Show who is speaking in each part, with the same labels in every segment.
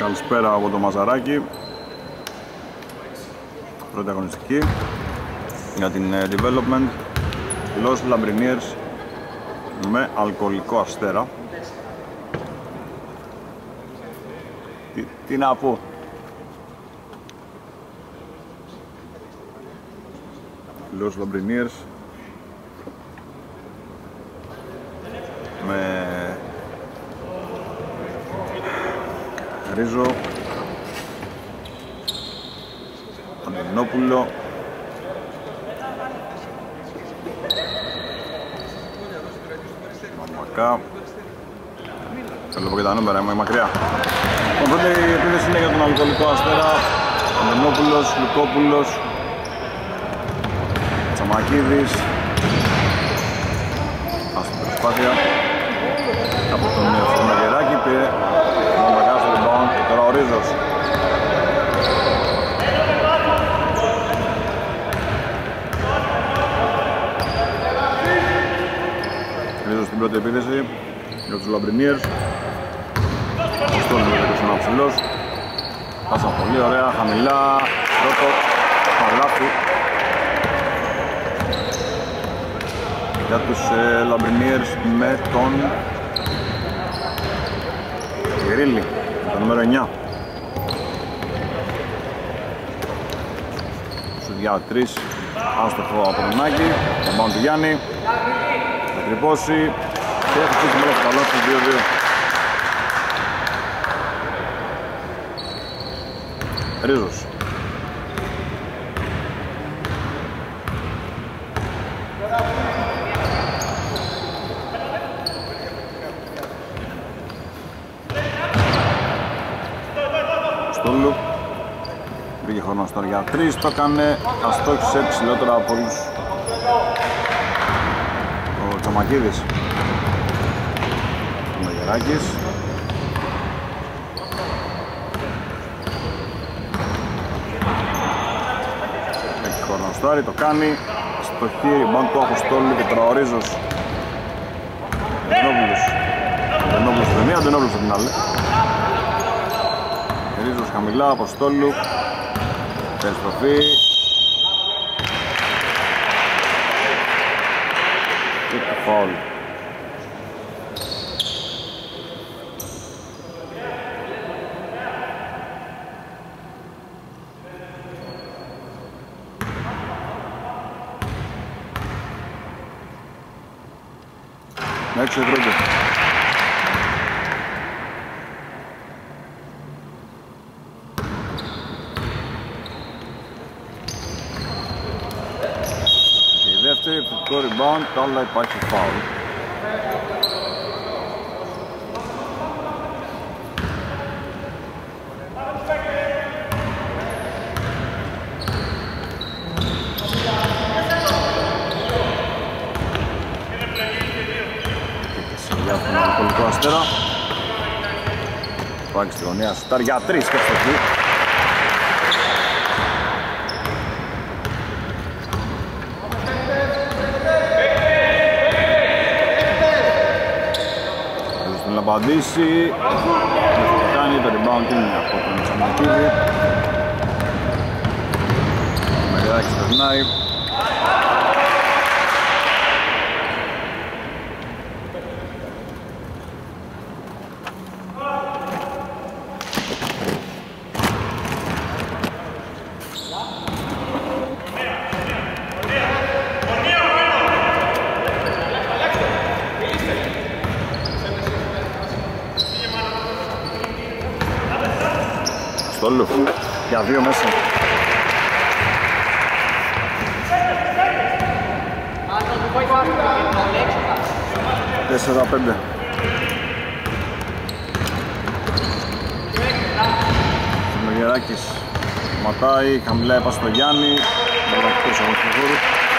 Speaker 1: Καλησπέρα από το Μαζαράκι. Πρώτη αγωνιστική για την Development Los Labriniers με Αλκοολικό Αστέρα. Τι να πω. Los Labriniers με Ρίζο, Αντωνόπουλο, Μαμακά. Θέλω πω και τα νούμερα, είμαι μακριά. Η πρώτη επίθεση είναι για τον Αλκοολικό Αστέρα. Αντωνόπουλος, Λουκόπουλος, Τσαμακίδης. Άστον προσπάθεια από τον Φωναγεράκη, πήρε τον Μαμακά στο rebound και τώρα ο Ρίζος. Ρίζος στην πρώτη επίθεση για τους Labriniers. Στον είναι ο ψηλός. Πάσα πολύ ωραία, χαμηλά, πρώτο, παλάφι. Για τους Labriniers με τον Γρίλη, το νούμερο 9. Σουδιά 3, άστοχο από τον Άκη, τον πάνω του Γιάννη. Θα τρυπώσει και θα φύγει μόνο στο καλάθι 2-2. Ρίζος. Στόλου. Πήγε χρόνο τώρα για 3, το έκανε, αστόχισε ψηλότερα από όλους ο Τσαμακίδης. Ο Μεγεράκης. Το κάνει στο χείρι, μπαν του Αποστόλου και τώρα ο Ρίζος. Αντωνόπουλος στην μία, Αντωνόπουλος στην άλλη. Ρίζος χαμηλά, Αποστόλου. Περιστροφή. Και το φάουλ. Έξω πρώτο. Και η δεύτερη, επιθετικό rebound, αλλά υπάρχει foul. Αστέρα. Πάει στη γωνία, σουτάρ για 3 και ευστοχή. Θέλει να απαντήσει. Το κάνει, το rebound είναι από τον Τσαμακίδη. Ο Μεγεράκης περνάει. Στόλου, για 2 μέσα. Τέσσερα 5. Ο Μεγεράκης ματάει, χαμηλά έπασε στο Γιάννη. Μαλακτός από τον χώρο.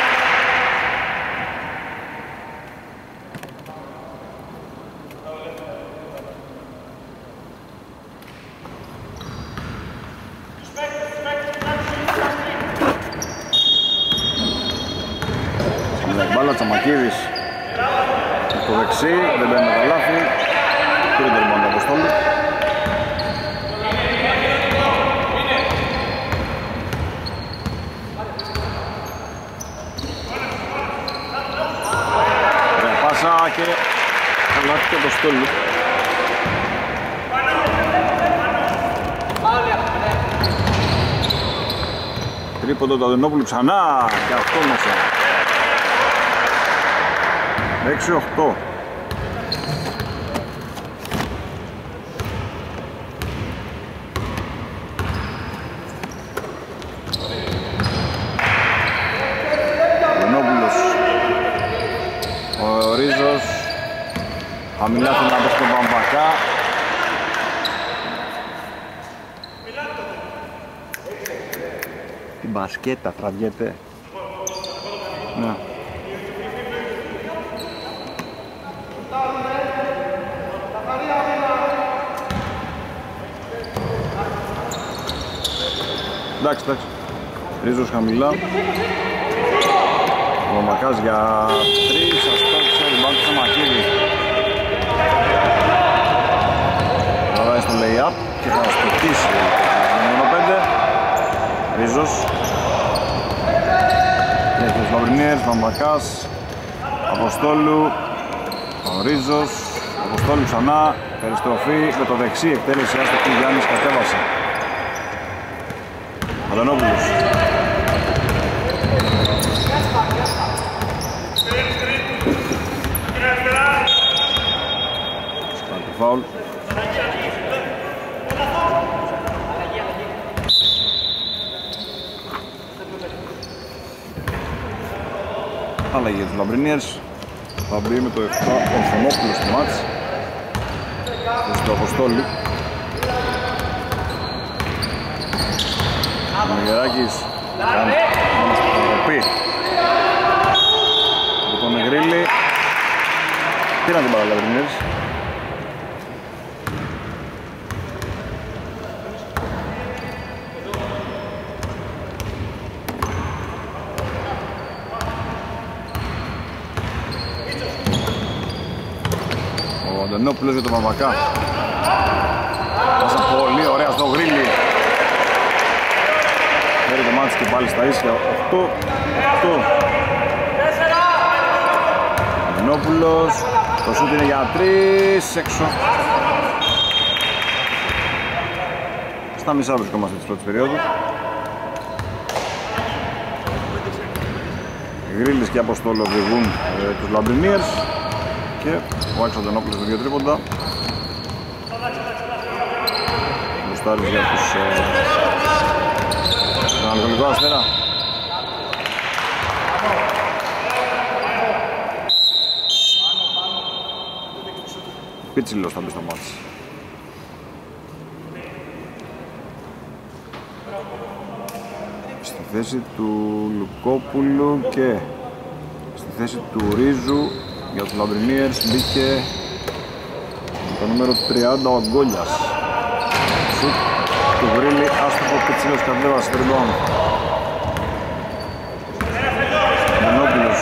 Speaker 1: Τσαμακίδης το δεξί, δεν μπαίνει με τα λάθη. Πήρε το rebound από Αποστόλου. μέσα και καλάθι και το Στόλου. Τρίποντο του Αντωνόπουλου ξανά και αυτό μέσα. 6-8. Αντωνόπουλος. Ο Ρίζος. Χαμηλά θέλει να πέσει τον Παμπακά. Την μπασκέτα τραβιέται. Ναι. Εντάξει, εντάξει. Ρίζος χαμηλά. Ο Μακάς για 3, αστόχησε, ριμπάουντ στο Μακίδη. Τώρα στο lay-up και θα σπιτήσει το 5. Ρίζος. Έχει τους Λαμπρινίερς, Μαμπακάς, Αποστόλου, ο Ρίζος, Αποστόλου ξανά, περιστροφή με το δεξί, εκτέλεση άστοχη, Γιάννης κατέβασε. Αντωνόπουλος. Σκάλει το φάουλ. Αλλαγή για τους Λαμπρινίερς. Θα μπει με το 7 ο Θωμόπουλος στο μάτς. Στο Αποστόλου. Ο Μεγεράκης κάνει μόνο στην παρακοπή από τον Νεγρίλη. Πήραν την παρά Λαμπρινίερς. Ο Αντωνόπουλος για τον Παπακά. Πάσα πολύ ωραία στο Γρίλι. Φέρει το μάτι και πάλι στα ίσια. 8-8. Αντωνόπουλος. Το σούτ είναι για 3 έξω. Στα μισά βρισκόμαστε της πρώτης περίοδου. Γρίλης και Αποστόλου οδηγούν τους Λαμπρινίερς. Και ο Άκης Αντωνόπουλος με 2 τρίποντα. Μπουστάρις για τον Ανατολικό Αστέρα. Πίτσιλος θα μπει στο μάτς. Στη θέση του Λουκόπουλου και στη θέση του Ρίζου για τους Λαμπρινίερς μπήκε το νούμερο 30 ο Αγκόλιας. Σουτ του Γρίλη, άστοχο, Πίτσιλος κατέβασε το rebound. Μενόπουλος.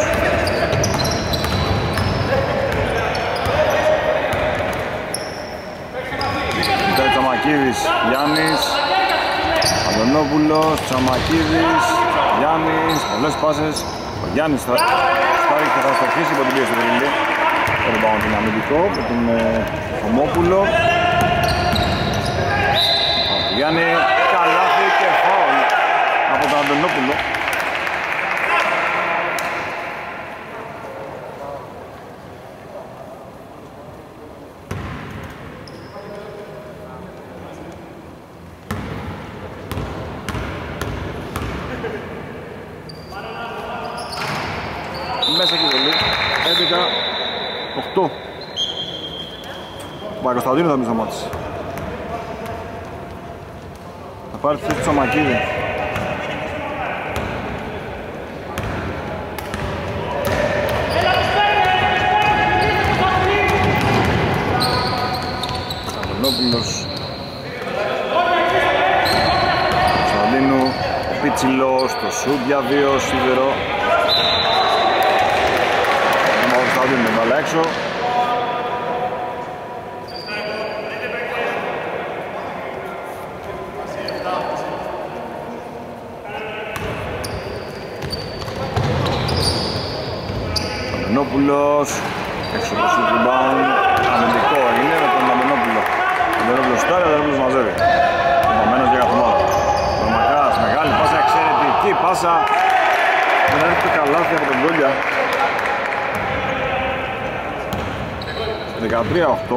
Speaker 1: Κοιτάει Τσαμακίδης, Γιάννης, Αντωνόπουλος, Τσαμακίδης, Γιάννης, πολλές πάσες. Ο Γιάννης θα στάρει και θα στοχίσει από την πίεση του Γρίλη. Το rebound είναι αμυντικό με τον Θωμόπουλο. Γιάννη, καλάθι και φάουλ από τον Αντωνόπουλο. Μέσα και βολή, 11-8. Ο Κωνσταντίνου θα μπει στο μάτς. Θα πάρει τη θέση του Τσαμακίδη. Αντωνόπουλος. Κωνσταντίνου, ο Πίτσιλος, το σουτ για 2, σίδερο. Ο Κωνσταντίνου με μπάλα έξω. Αντωνόπουλος, Έξω το shoot rebound, αμυντικό έγινε με τον Λαμπενόπουλο. Ο Λαμπενόπουλος στάρει, ο Λαμπενόπουλος μαζεύει. Επομένως για κάθε ομάδα. Ο Μακάς, μεγάλη πάσα, εξαιρετική πάσα. Δεν έρχεται καλάθι από τον Γκόλια. 13-8.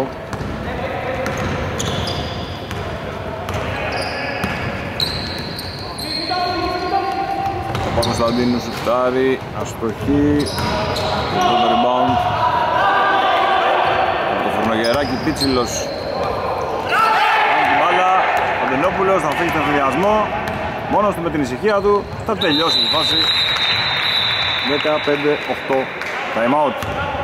Speaker 1: Ο Παπακοσταντίνου σουτάρει, αστοχή. Το rebound. Το Φουρνογεράκι Πίτσιλος. Κάνει την μπάλα. Ο Ντενόπουλος θα φύγει τον εφηδιασμό. Μόνος του με την ησυχία του θα τελειώσει τη φάση. 15-8. Time out.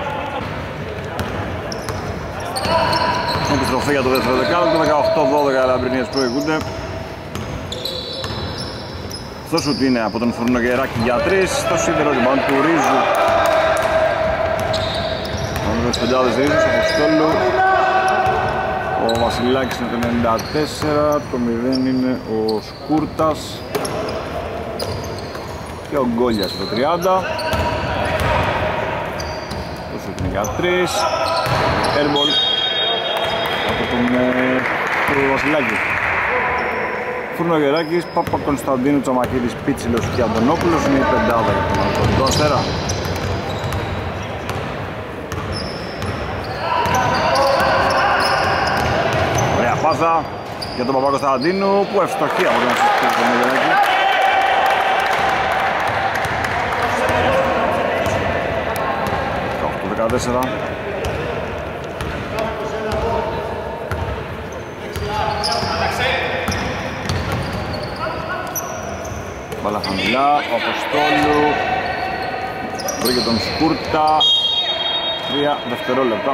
Speaker 1: Επιστροφή για το δεύτερο δεκάλεπτο. 18-12 Λαμπρινίες προηγούνται. Το σουτ είναι από τον Φουρνογεράκη για 3. Το σύντερο rebound του Ρίζου. Ο πεντάδες Ρίζους, Αποστόλου. Ο Βασιλάκης είναι το 94. Το 0 είναι ο Σκούρτας. Και ο Γκόλιας το 30. Το σουτ είναι για 3. Airball από τον Βασιλάκη. Φουρνογεράκης, Παπακοσταντίνου, Τσαμακίδης, Πίτσιλος και Αντωνόπουλος είναι η πεντάδα για τον Ανατολικό Αστέρα. Ωραία πάσα για τον Παπακοσταντίνου που ευστοχεί από τον Φουρνογεράκη. Το 14. Μπάλα χαμηλά, ο Αποστόλου βρήκε τον Σκούρτα. 3 δευτερόλεπτα.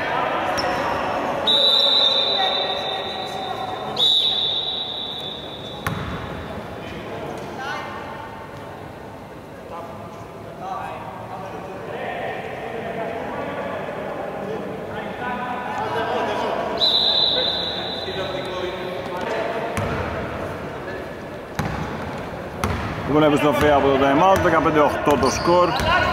Speaker 1: Λοιπόν, επιστροφή από το time out, 15-8 το σκορ.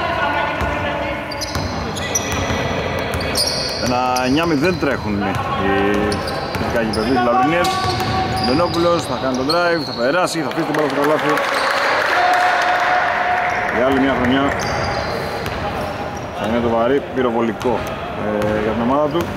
Speaker 1: Ένα 9-0 τρέχουν οι καγιπεδοί του Λαμπρινίες. Ο Ντενόπουλος θα κάνει τον drive, θα περάσει, θα αφήσει την μπάλα στο καλάθι. Για άλλη μια χρονιά θα είναι το βαρύ πυροβολικό για την ομάδα του.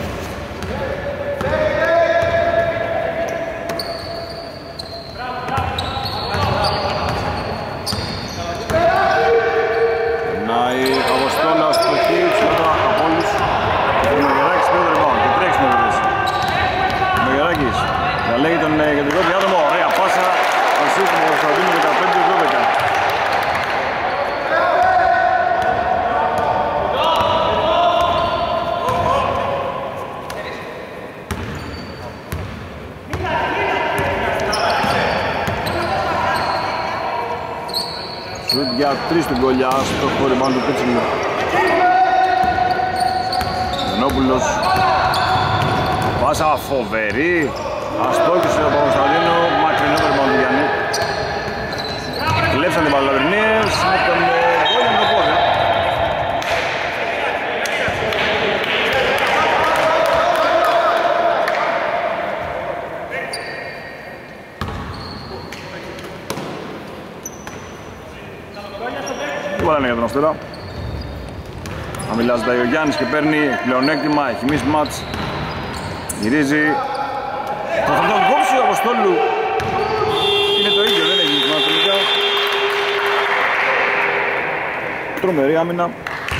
Speaker 1: Λέγει τον κεντρικό διάδρομο, ωραία πάσα. Ο σούτ του Κωνσταντίνου 15-12. Σούτ για 3 του Γκολιά στο χωριμπάν του Πίτσιλου. Μενόπουλος. Πάσα φοβερή. Αστόχησε ο Παπακοσταντίνου, μακρινό περιπάνω του Γιάννη. Κλέψαν την Παλαυρινίες με τον Γκόλια με το πόδι. Τι βάλανε για τον Αστέρα. Χαμηλά ζητάει ο Γιάννης και παίρνει πλεονέκτημα, έχει μίσει μάτς. Γυρίζει. Θα τον κόψει ο Αποστόλου. Είναι το ίδιο, δεν έχει γυρισμά τελικά. Τρομερή άμυνα.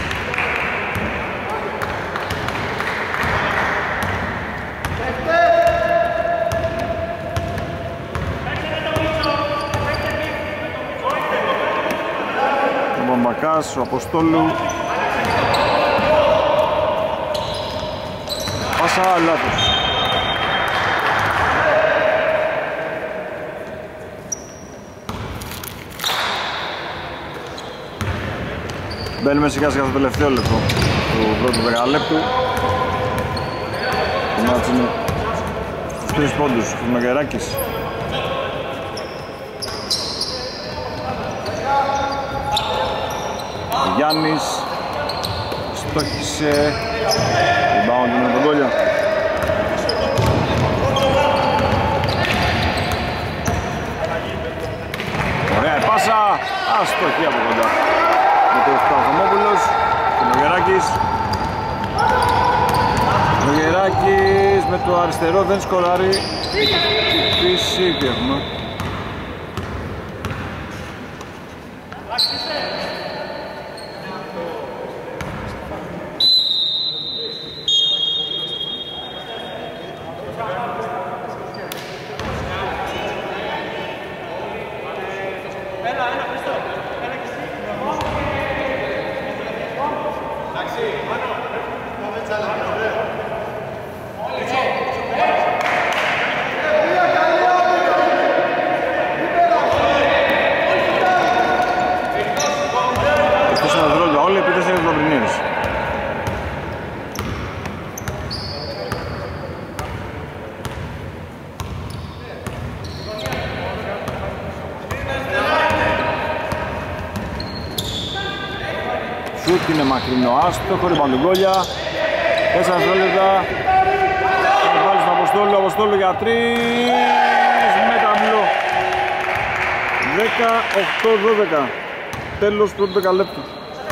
Speaker 1: Ο Μπαμπακάς, ο Αποστόλου. Πάσα λάθος. Μπαίνουμε σιγά σιγά στο τελευταίο λεπτό του πρώτου δεκαλέπτου. Το μάτς είναι στους 3 πόντους, Φουρνογεράκης. Γιάννης στόχισε. άφησε. Rebound με τον Γκόλια. Ωραία πάσα, αστοχή από κοντά. Με το Σταθμόπουλος, ο Νογεράκης. Ο Νογεράκης με το αριστερό δεν σκοράρει. Φύση τι έχουμε. Σουτ είναι μακρινό, άστοχο, rebound του Γκόλια. 4 δευτερόλεπτα. Θα βάλει στον Αποστόλου, Αποστόλου για 3. Με ταμπλό. 18-12. Τέλος πρώτου δεκαλέπτου.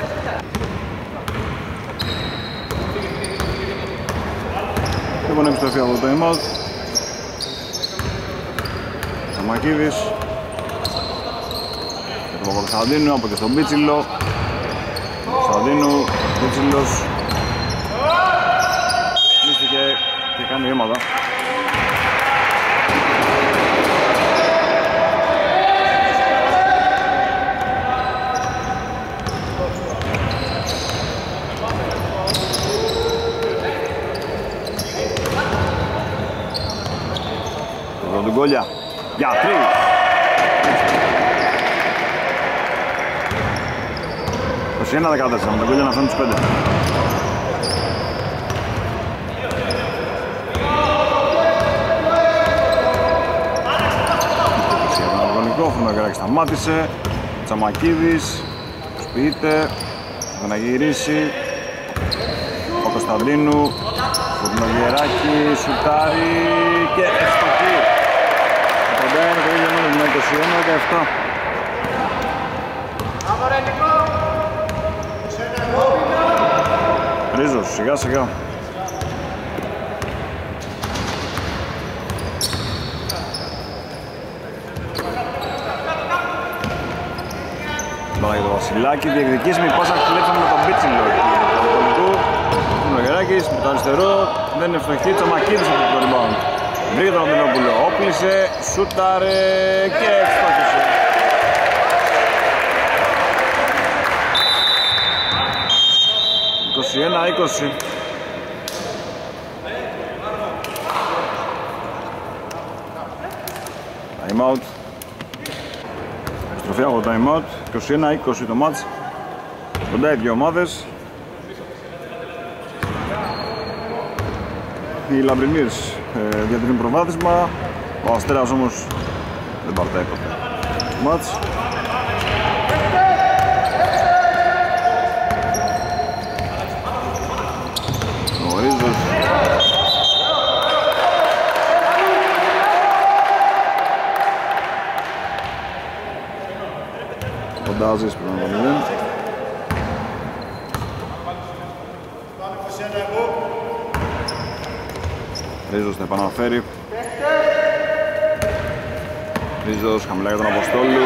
Speaker 1: Λοιπόν, επιστροφή από το time out. Τσαμακίδης. Για τον Παπακοσταντίνου, από και στον Πίτσιλο. Κωνσταντίνου, Πίτσιλος. Μίστηκε και κάνει βήματα. Εδώ του Γκόλια για 3. Σε 1-14 με τον Γκόλια να φτάνει τους 5. Το μικρόφωνο και σταμάτησε. Τσαμακίδης σποιείται, θα να γυρίσει. Ο Κωνσταντίνου, ο Νογεράκη, σουτάρει και ευστοχή. Κοντά είναι το ίδιο νούμερο με 21-17. Ρίζος, σιγά σιγά. Μπαλάκι το Βασιλάκη, διεκδικήσιμη πάσα κλέψαμε με τον Πίτσιλο. Ο Νογεράκης με το αριστερό, δεν είναι ευστοχή, Τσαμακίδης από το rebound. Βρήκε τον Αντωνόπουλο, όπλησε, σούταρε και ευστόχησε. Ένα 20. Time out. Επιστροφή από το time out. 21-20 το μάτς. Κοντά οι δύο ομάδες. Οι Λαμπρινίρς διατηρούν προβάδισμα. Ο Αστέρας όμως δεν παρτάει ποτέ. Μάτς. Ο Ρίζος. Φαντάζεις πριν από το 0. Ρίζος θα επαναφέρει. Ρίζος χαμηλά για τον Αποστόλου.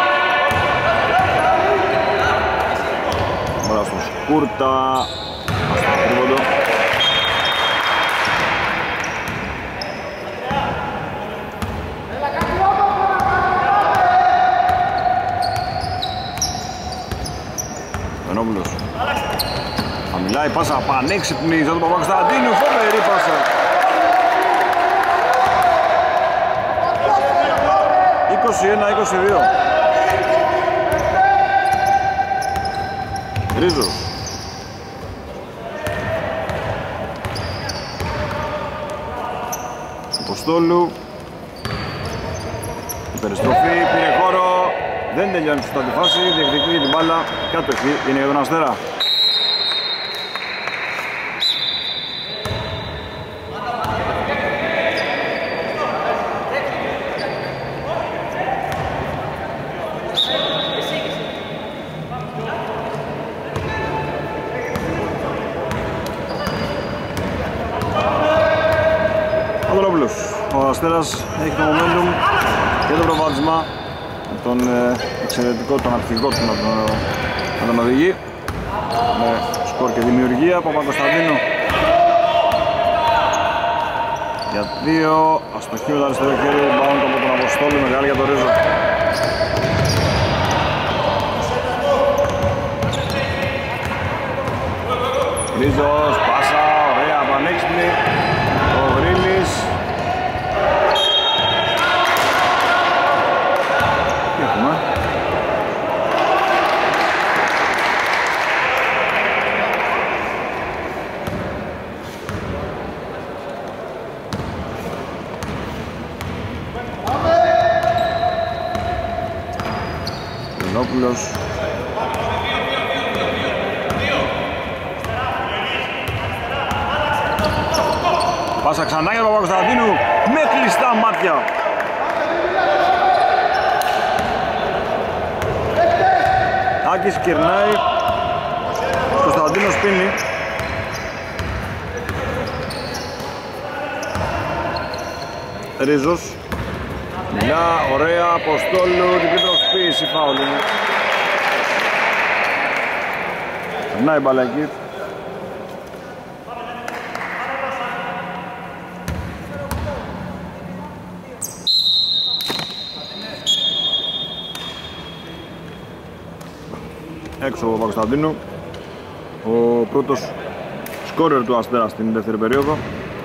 Speaker 1: Μπράβο στον Σκούρτα. Άστα το τρίποντο. Βενόπουλος. Χαμηλά η πάσα πανέξυπνη για τον Παπακοσταντίνου. Φοβερή πάσα. 21-22. Ρίζος. Αποστόλου. Η περιστροφή πήρε χώρο. Δεν τελειώνει σωστά τη φάση. Διεκδικεί την μπάλα. Κάτω εκεί είναι για τον Αστέρα. Παπαδόπουλος. Ο Αστέρας έχει το momentum και το προβάδισμα με τον εξαιρετικό, τον αρχηγό του να τον οδηγεί με σκορ και δημιουργία. Παπακοσταντίνου για 2, αστοχή με το αριστερό χέρι, bound από τον Αποστόλη, μεγάλη για τον Ρίζο. Ρίζος, πάσα, ωραία, πανέξυπνη, ο Βρύλης. Τι έχουμε? Λενόπουλος. Πάσα ξανά για τον Παπακοσταντίνου με κλειστά μάτια. Άκης κερνάει, Κωνσταντίνος πίνει. Ρίζος. Μια ωραία Αποστόλου, την προσποίηση φάουλ είναι. Περνάει η μπάλα εκεί. Έξω ο Παπακοσταντίνου, ο πρώτος σκόρερ του Αστέρα στην δεύτερη περίοδο.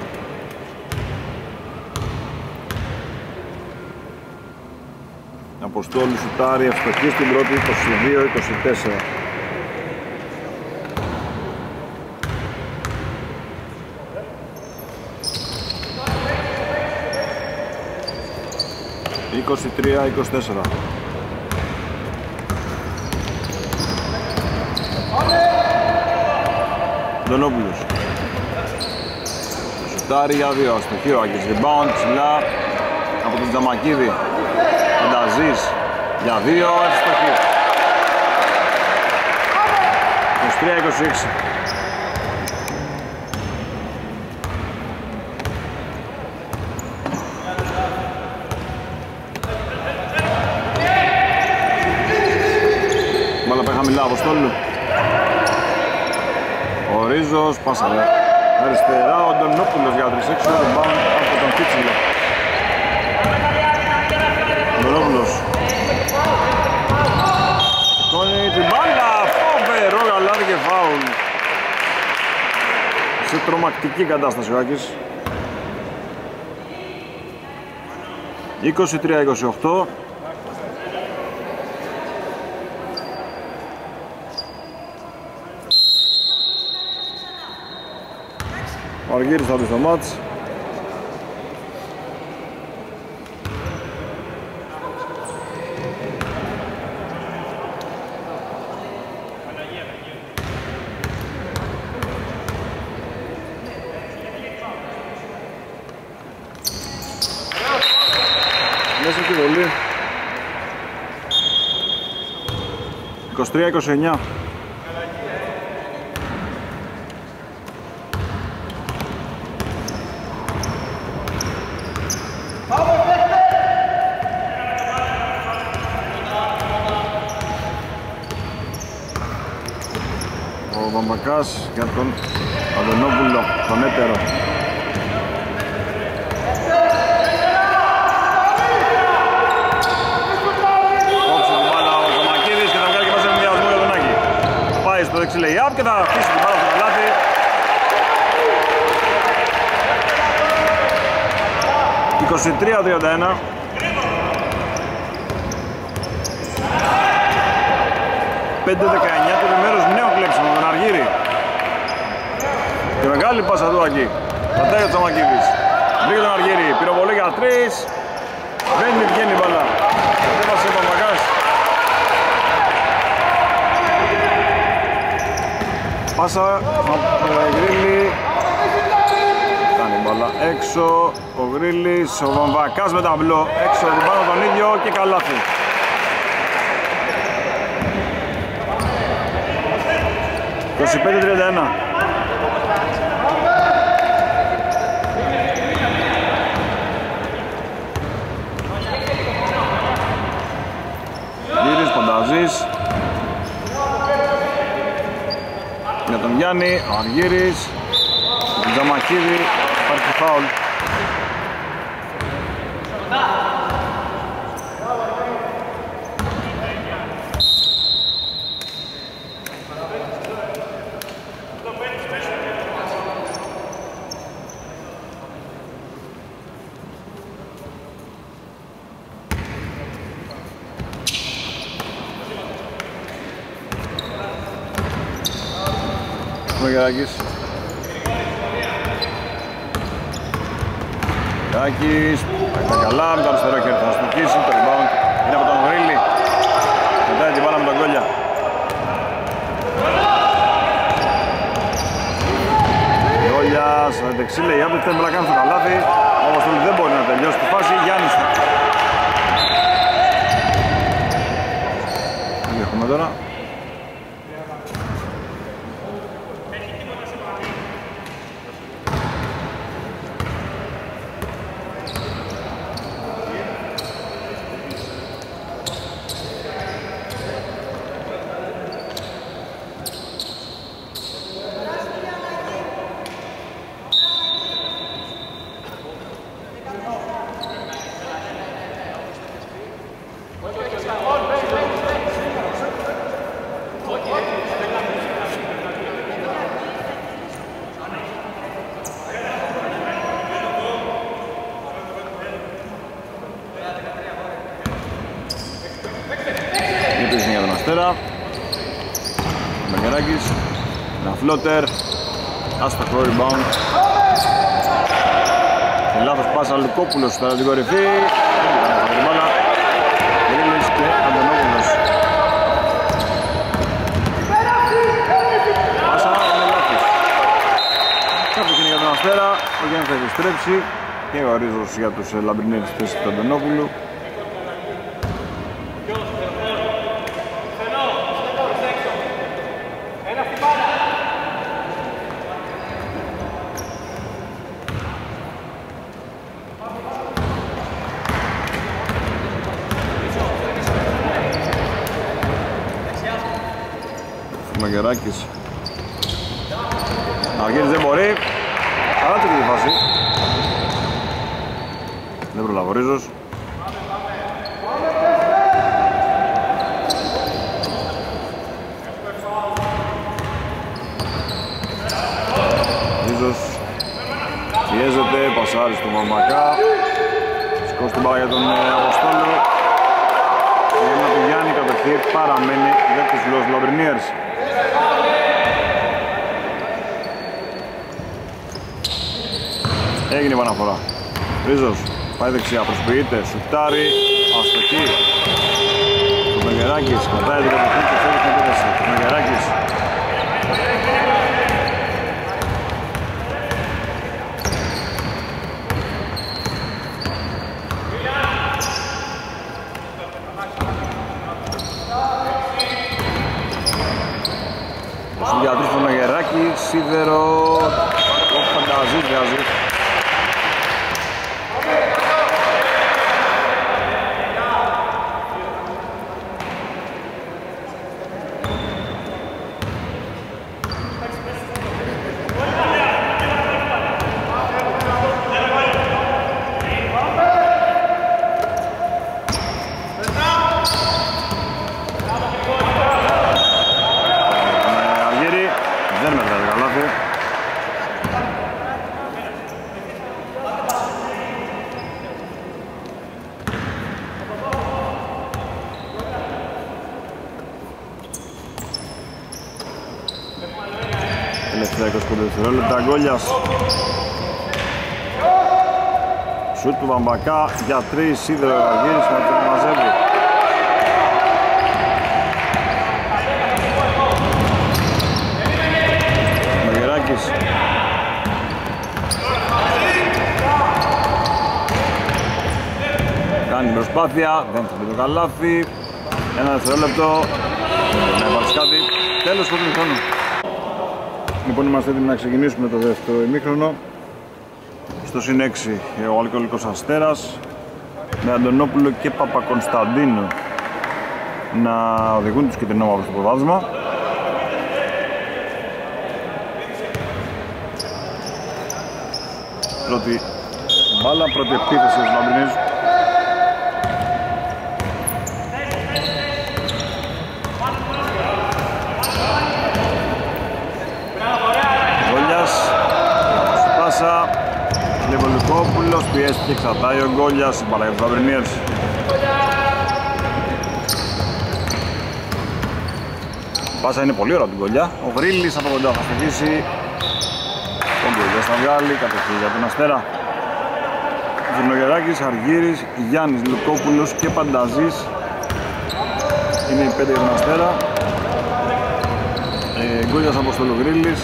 Speaker 1: Αποστόλου σουτάρει ευστοχή στην πρώτη, 22-24. «23-24». Ντονόπουλος σουτάρει για 2, αστοχή ο Άκης, rebound ψηλά από τον Τζαμακίδη. Φανταζής για 2, αστοχή. 23-26. Μπάλα πάει χαμηλά, Αποστόλου. Ο Ρίζος, πάσα αριστερά, ο Ντονόπουλος για 3-6, rebound από τον Κίτσιλο. Ο Ντονόπουλος σηκώνει την μπάλα, φοβερό γαλάρι και φάουλ. Σε τρομακτική κατάσταση ο Άκης. 23-28. Ο Αργύρης θα μπει στο μάτς. Μέσα στη βολή. 23-29. Ο Βαμβακάς για τον Αδενόπουλο, τον έτερο. Κόψε την μπάλα ο Ζαμακίδης και θα βγάλει και μέσα με διασμό για τον Άκη. Πάει στο δεξί lay-up και θα αφήσει την μπάλα στο καλάθι. «23-31». «5-19» το μέρος νέο κλέψιμο με τον Αργύρη. Και μεγάλη πάσα του Άκη. Πατάει ο Τσαμακίδης. Βρήκε τον Αργύρη. Πυροβολή για 3. Δεν βγαίνει η μπαλά. Κατέβασε ο Παπακάς. Πάσα από τον Γρίλη. Κάνει μπαλά έξω. Ο Γρίλης. Ο Βαμβακάς με ταμπλό. Έξω την πάνω τον ίδιο και καλάθι. 25-31. Γιάννη, ο Αργύρης, ο Τζαμακίδη, υπάρχει φάουλ. Γεράκης. Γεράκης, πάει τα καλά, με το αριστερό χέρι θα στοχίσει, το rebound είναι από τον Γρίλη. Μετάει την μπάλα με τον Κόλια. Κόλιας, δεξί λέει, άπλη θέλει να κάνει στο καλάθι, όμως δεν μπορεί να τελειώσει τη φάση, Γιάννης. Τι έχουμε τώρα. Μαγκεράκης, ένα φλότερ, άστοχο rebound. Και λάθος πάσα Λουκόπουλος τώρα την κορυφή. Γρίλης και Αντωνόπουλος. Πάσα είναι λάθος. Κάποιος είναι για τον Αστέρα, ο Γιάννης θα επιστρέψει και ο Ρίζος για τους λαμπρινέρους στη θέση του Αντωνόπουλου. Μαγκεράκης. Αργύρης δεν μπορεί. Αλλά τρίτη τη φάση. Δεν προλάβει ο Ρίζος. Ρίζος πιέζεται, πασάρει στον Βαμβακά. Σηκώσει την μπάλα για τον Αποστόλο. Η ένα του Γιάννη κατοχή παραμένει για τους Los Labriniers. Έγινε επαναφορά. Ρίζος πάει δεξιά, προσποιείται, σουτάρει, αστοχή. Το Μεγεράκης κρατάει την κατοχή και φέρει την επίθεση. Το Μεγεράκης. Ο Σουγιατρής του Μεγεράκη, σίδερο, όχι φανταζή, βγάζει. Τελευταία 25 δευτερόλεπτα, Γκόλιας. Σουτ του Βαμβακά για 3, σίδερο Αργύρης με το μαζεύει. Μεγεράκης. Κάνει προσπάθεια, δεν θα πει το καλάθι. Ένα δευτερόλεπτο, να υπάρξει κάτι. Τέλος του χρόνου. Λοιπόν, είμαστε έτοιμοι να ξεκινήσουμε το δεύτερο ημίχρονο. Στο συν 6 ο Αλκοολικός Αστέρας με Αντωνόπουλο και Παπακωνσταντίνο να οδηγούν τους κυτρινόμαυρους στο προβάδισμα. Πρώτη μπάλα, πρώτη επίθεση στους Λαμπρινείς. Γκόλιας, πάσα, Λεβολικόπουλος, πιέστηκε, εξαρτάει ο Γκόλιας, μπάλα για τους Λαμπρινίες. Πάσα είναι πολύ ωραία την Γκόλια, ο Γρίλης από κοντά θα στοιχήσει. Ο Γκόλιας θα βγάλει, κατευθείαν για τον Αστέρα. Ζουρνογεράκης, Αργύρης, Γιάννης, Λουκόπουλος και Πανταζής είναι οι 5 για τον Αστέρα. Γκόλιας, Αποστόλου, Γρίλης,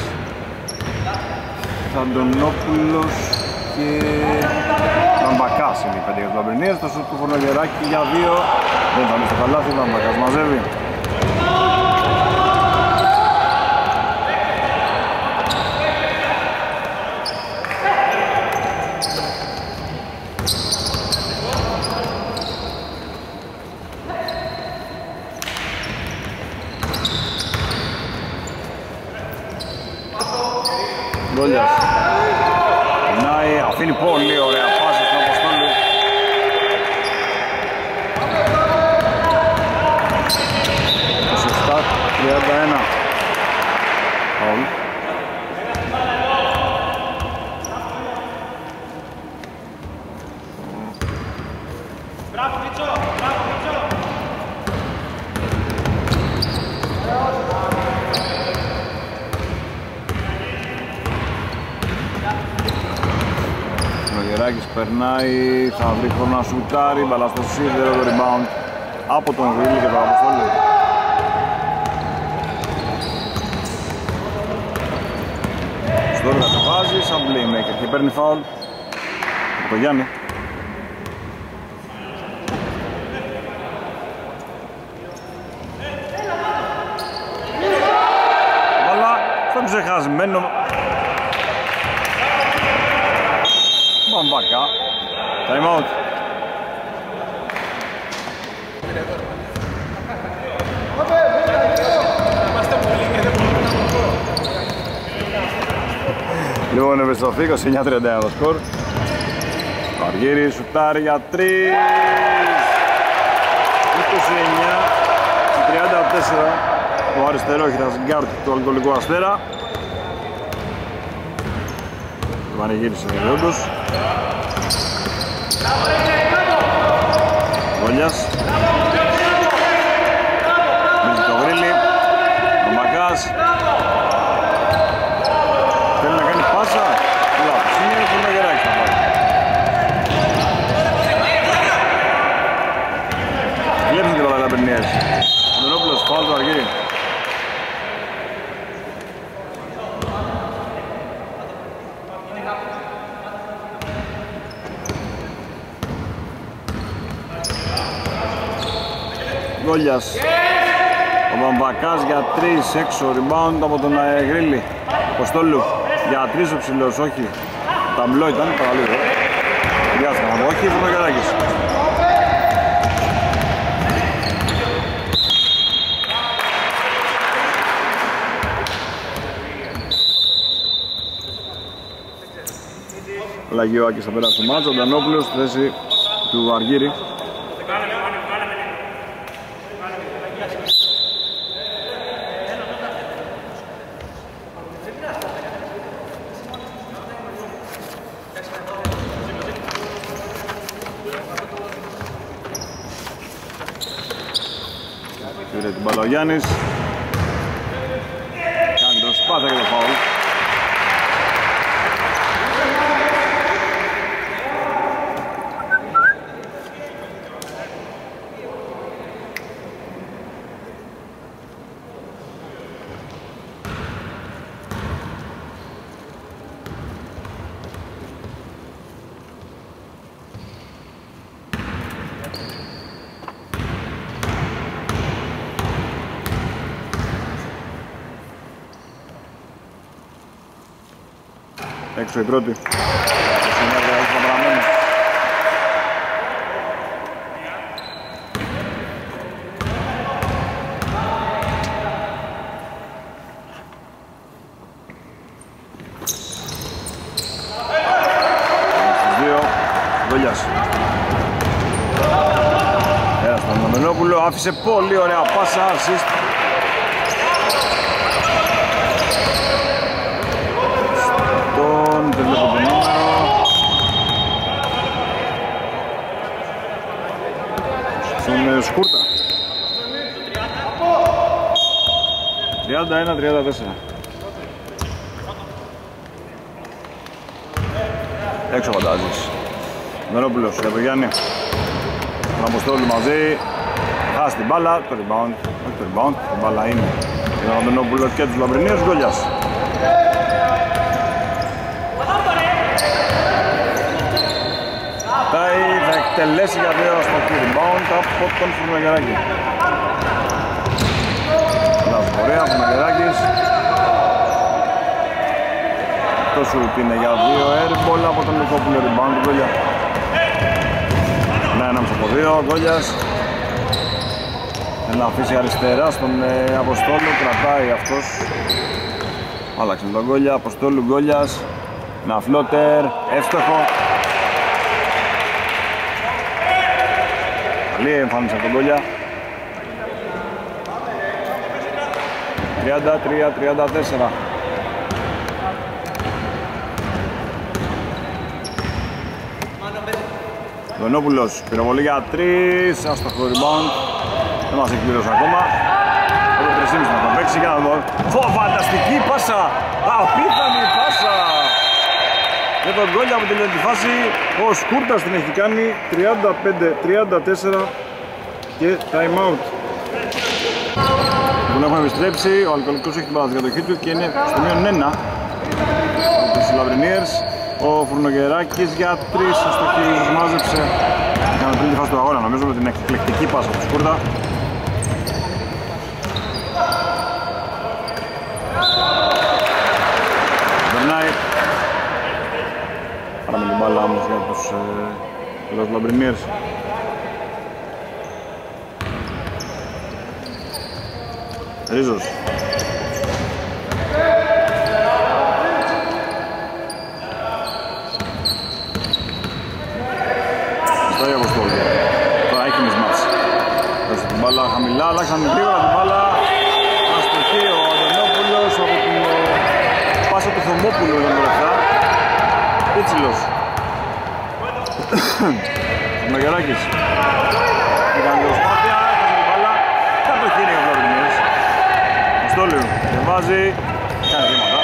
Speaker 1: Αντωνόπουλος και Βαμβακάς είναι οι 5 για τους Λαμπρινίες. Το σουτ του Ζουρνογεράκη για 2 δεν θα μπει στο καλάθι, Βαμβακάς μαζεύει. Γκόλιας περνάει, αφήνει πολύ ωραία πάση στον Αποστόλου. Σωστά, 31 φαουλ. Περνάει, θα βρει χρόνο να σουτάρει, μπαλά στο σίδερο, το rebound από τον Γρίλη και τον Αποστόλη. Στο όργα το βάζει σαν playmaker και παίρνει φάουλ από τον Γιάννη. Μπαλά στον ξεχασμένο Μπαμπακά, time out. Λοιπόν, ευαισθητωθεί 29-31 το σκορ. Ο Αργύρης σουτάρει για 3. 29-34. Το αριστερό έχει τα γκάρτ του Αλκοολικού Αστέρα. Το πανηγύρισε όντως. Γκόλιας. Μίλησε το Γρίλι. Ο Μαγκάς. Θέλει να κάνει πάσα. Λάθος. Είναι το Μεγεράκι θα πάρει. Βλέπουν την παλά Λαμπρινίες. Ο Νερόπουλος φάουλ του Αργύρι. Γκόλιας. Ο Βαμβακάς για 3 έξω, rebound από τον Γρίλη. Αποστόλου για 3 ο ψηλός, όχι. Ταμπλό ήταν, παραλίγο. Χρειάστηκα να πω, όχι, Ζουρνογεράκης. Ο Λαγιώακης θα περάσει το μάτσο, ο Ντανόπουλος στη θέση του Αργύρη. Πήρε την μπάλα ο Γιάννης. Κάνει το σπάθα και το φάουλ. Έξω η πρώτη. Γκόλιας. Ένας τον Μενόπουλο, άφησε πολύ ωραία πάσα, assist. Δεν βλέπω το νούμερο. Στον Σκούρτα. 31-34. Έξω φαντάζεις. Μερόπουλος για τον Γιάννη. Τον Αποστόλου μαζί. Χάσει την μπάλα, το rebound. Όχι το rebound, την μπάλα είναι. Για τον Μερόπουλο και τους Λαμπρινίους, Γκόλιας. Θα εκτελέσει για δύο στο rebound από τον Φουρνογεράκη. Λάθος πορεία, Φουρνογεράκης. Το σουτ είναι για δύο airball από τον Λουκόπουλο, rebound του Γκόλια. Ναι, ένας από δύο, Γκόλιας. Να αφήσει αριστερά στον Αποστόλου, κρατάει αυτός. Άλλαξε με τον Γκόλια, Αποστόλου, Γκόλιας. Ένα φλότερ, εύστοχο. Καλή εμφάνιση από τον Γκόλια. 33-34. Δονόπουλος, πυροβολή για 3, άστοχο rebound. Δεν μας εκπλήρωσε ακόμα. Εδώ 3,5 να τον παίξει για να δω. Φανταστική πάσα! Απίθανη πάσα! Με τον Γκόλια που τελειώνει τη φάση, ο Σκούρτας την έχει κάνει 35-34 και time out. Τον έχουμε επιστρέψει, ο Αλκοολικός έχει την παραδικατοχή του και είναι στο μείον 1 από τους Λαμπρινίερς. Ο Φουρνογεράκης για 3 αστοχή μάζεψε. Έκανε πριν τη φάση του αγώνα, νομίζω με την εκπληκτική πάσα του Σκούρτα. Περνάει. Πάραμε την μπάλα όμως για τους Λαμπρινίερς. Ρίζος. Στάει από στο όλο. Τώρα έχει μισμάτς. Δώσε την μπάλα χαμηλά, αλλάξαμε γρήγορα την μπάλα. Αστοχή ο Αντωνόπουλος από την πάσα του Θωμόπουλου εδώ μπροστά. Πίτσιλος. Μεγεράκης. Έκανε προσπάθεια, έχασε την μπάλα. Κατοχή είναι για τους Λαμπρινίερς. Αποστόλου και βάζει, κάνει βήματα.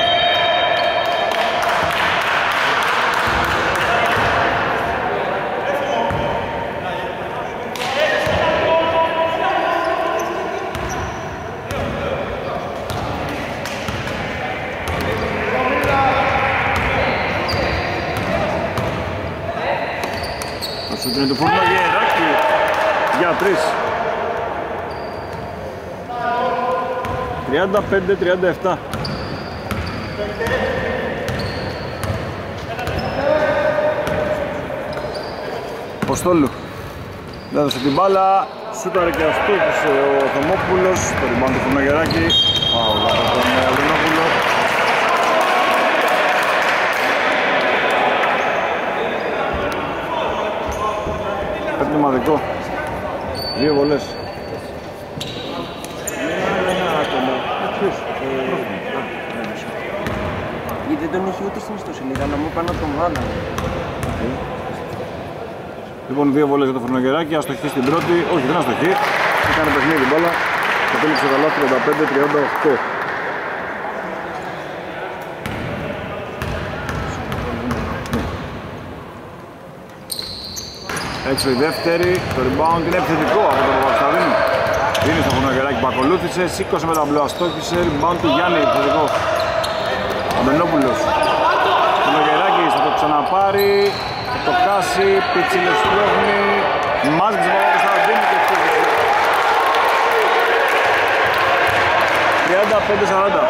Speaker 1: Το σούτ είναι του Φουρνογεράκη για 3. 35-37. Αποστόλου έδωσε την μπάλα, σούταρε και αστόχησε ο Θωμόπουλος, το rebound του Φουρνογεράκη. Φάουλ από τον Βρυνόπουλο. Πέφτει μαδικό. 2 βολές.
Speaker 2: Γιατί δεν τον έχει ούτε στην ιστοσελίδα, να μου είπα να τον βάλω.
Speaker 1: Λοιπόν, 2 βολές για το Φουρνογεράκη, αστοχή στην πρώτη, όχι δεν αστοχή, έκανε παιχνίδι την μπάλα, κατέληξε καλά 35-38. Έξω η δεύτερη, το rebound είναι επιθετικό από τον Παπασταδίνη. Είναι στο Φουρνογεράκη που ακολούθησε, σήκωσε με τα μπλό, αστόχησε, rebound του Γιάννη, επιθετικό. Αμπενόπουλος. Φουρνογεράκης θα το ξαναπάρει, θα το κάσει, Πίτσιλος πρόχνει, μάζεψε από το Παπασταδίνη και χτύπησε. 35-40.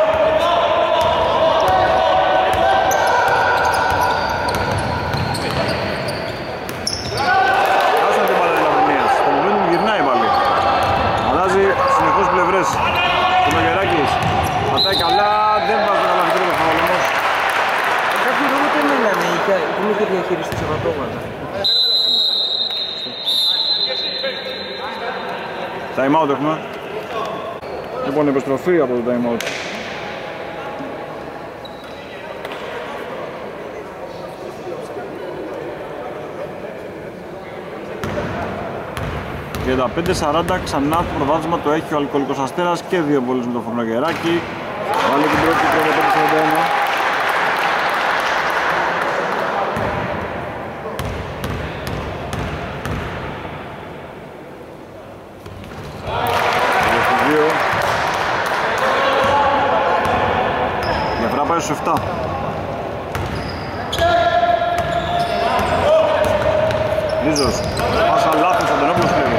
Speaker 1: Φουρνογεράκης πατάει καλά, δεν βάζει καλά φυτρό το φαουλισμός.
Speaker 2: Κάποιοι λόγω δεν μιλάνε, δεν είχε διαχειριστεί σε πρωτόβατα.
Speaker 1: Time out έχουμε. Λοιπόν, επιστροφή από το time out. Για τα 5:40 ξανά το προβάδισμα το έχει ο Αλκοολικός Αστέρας και 2 βόλες με το Φουρνογεράκι. Βάλε την πρώτη 35-41. Διαφορά πάει στους 7. Ρίζος, πάσα λάθος, Αντωνόπουλος κλέβει.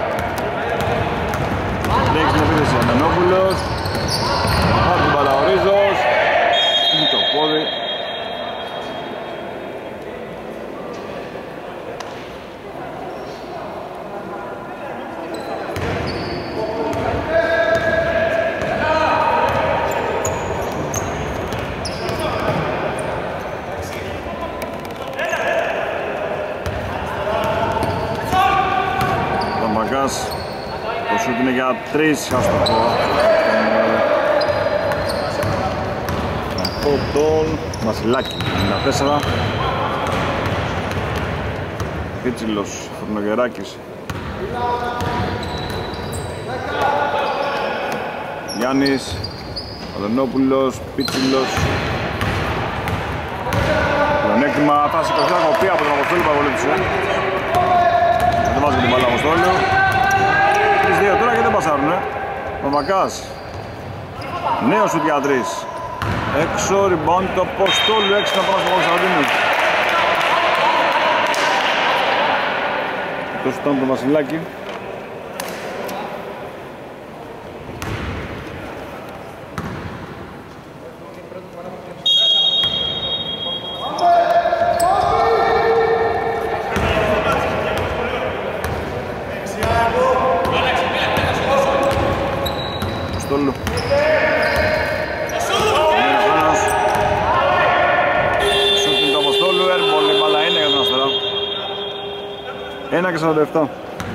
Speaker 1: Τρέχει στην επίθεση ο Αντωνόπουλος. Πάρει την μπάλα ο Ρίζος. Είναι το πόδι. Το σούτ είναι για 3, ας το πω. Από τον Βασιλάκη, 94. Πίτσιλος, Φουρνογεράκης. Γιάννης, Αλενόπουλος, Πίτσιλος. Πλεονέκτημα, φάση κοστιά κοπία από τον Αποστόλη που αγωνίτησε. Δεν βάζει και την μπάλα Αποστόλου. 2 τώρα και δεν πασάρουνε. Ο Μακάς. Νέο σουτ για 3. Έξω, rebound το Αποστόλου, 6 να πάμε στο Κωνσταντίνου. Το σουτ ήταν το Βασιλάκη. Ένα και 47.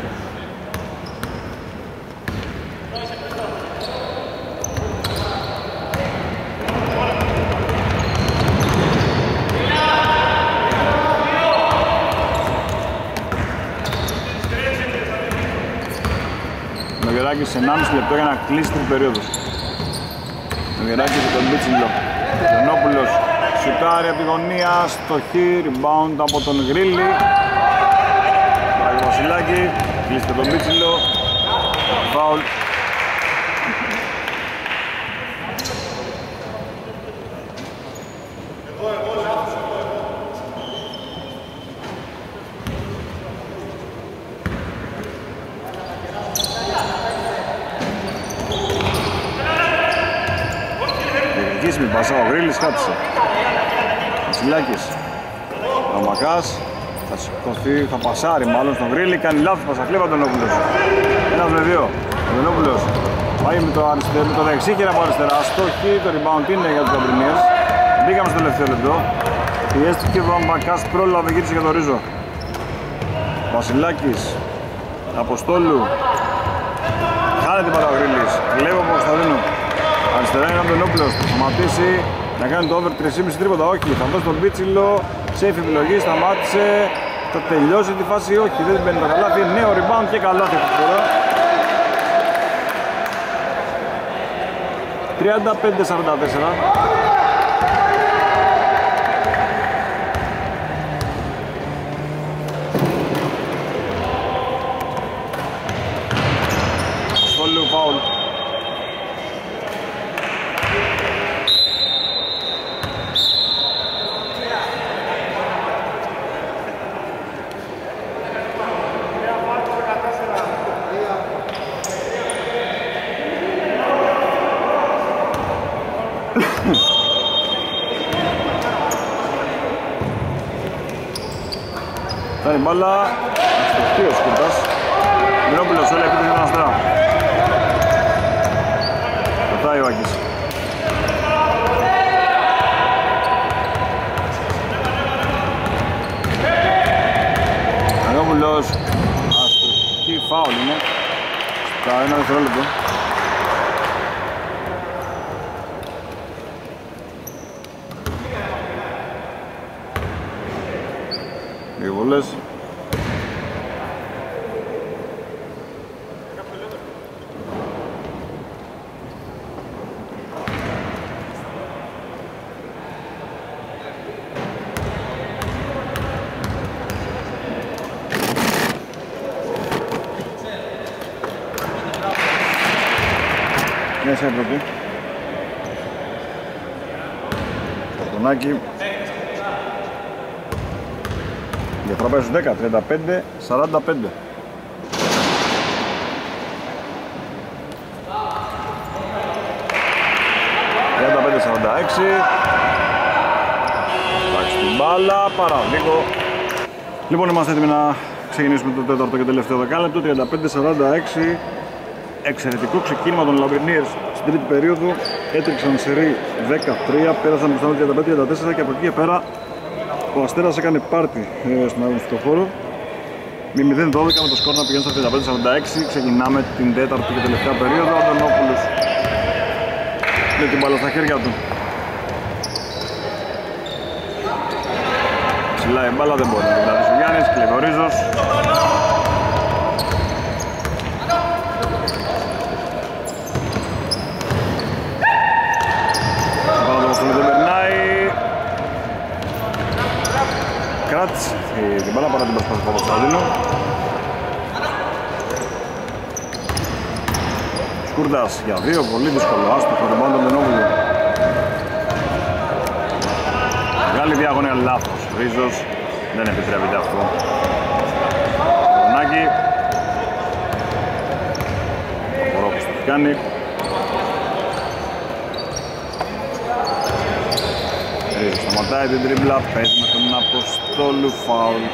Speaker 1: Νογεράκης σε 1,5 λεπτό για να κλείσει την περίοδο. Νογεράκης για τον Μπίτσιλο. Λενόπουλος σουτάρει από τη γωνία, στοχή, rebound από τον Γρίλη. Βασιλάκη, κλείστε τον Μπίτσιλο. Φάουλ. Διεκδικήσιμη πασά, ο Γρίλης χάτησε. Βασιλάκης. Αμακάς. Θα σηκωθεί, θα πασάρει μάλλον στον Γρίλη, κάνει λάθος πασακλέβα τον Όπουλος. 1 με 2. Ο Όπουλος πάει με το δεξί και από αριστερά. Στόχη, το rebound είναι για τους Λαμπρινίες. Μπήκαμε στο τελευταίο λεπτό. Πιέστηκε ο Βαμπακάς, πρόλαβε, γύρισε για το Ρίζο. Βασιλάκης, Αποστόλου. Χάνεται την Παραγρίλης. Κλέβω από Κωνσταντίνου. Αριστερά είναι ο Όπουλος. Θα σταματήσει να κάνει το over 3,5 τρίποτα. Όχι, θα δώσει τον Μπίτσιλο. Safe επιλογή, σταμάτησε, θα τελειώσει τη φάση, όχι, δεν μπαίνει το καλάθι, νέο rebound και καλάθι αυτή τη φορά. 35-44. Σχόλιο φάουλ. Φτάνει μπάλα, αστοχτεί ο Σκούρτας. Μινόπουλος, όλα επίτευξε τον Αστέρα. Κρατάει ο Άκης. Μινόπουλος, αστοχτεί, φάουλ είναι. Ένα δευτερόλεπτο. Δύο βολές. Μέσα έπρεπε. Καρτονάκι. Διαφορά πάει στους 10, 35-45. Εντάξει την μπάλα, παραδείγω. Λοιπόν, είμαστε έτοιμοι να ξεκινήσουμε το τέταρτο και τελευταίο δεκάλεπτο. 35-46. Εξαιρετικό ξεκίνημα των Λαμπρινίερς στην τρίτη περίοδο. Έτρεξαν σε ρί 13, πέρασαν μπροστά με 35-34 και από εκεί και πέρα ο Αστέρας έκανε πάρτι στον αγωνιστικό χώρο. Με 0-12 με το σκορ να πηγαίνει στα 35-46. Ξεκινάμε την τέταρτη και τελευταία περίοδο. Ο Αντωνόπουλος με την μπάλα στα χέρια του. Ψηλά η μπάλα, δεν μπορεί να την κρατήσει ο Γιάννης, κλέβει ο Ρίζος. Δεν περνάει. Κράτησε την μπάλα παρά την προσπάθεια του Παπασταδίνου. Σκούρτας για δύο, πολύ δύσκολο άστοχο τον πάνω τον Ντενόπουλο. Μεγάλη διαγωνία, λάθος. Ρίζος, δεν επιτρέπεται αυτό. Ρονάκι. Ο Ρόπος το κάνει. Σταματάει την τρίμπλα, παίζει με τον Αποστόλου, φάουλ.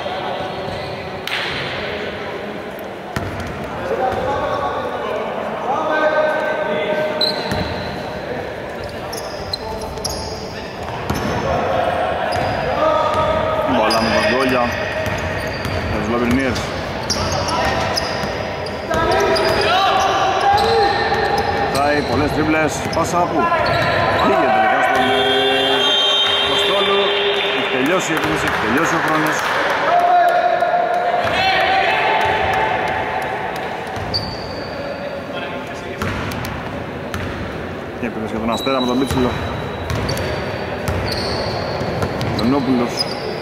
Speaker 1: Μπάλα με τον Γκόλια για τους Λαμπρινίερς. Πάει πολλές τρίμπλες, πάσα που πήγε τελικά στον Αποστόλου. Έχει τελειώσει η επίθεση, έχει τελειώσει ο χρόνος. Και επίθεση για τον Αστέρα με τον Μίτσιλο. Ντενόπουλος.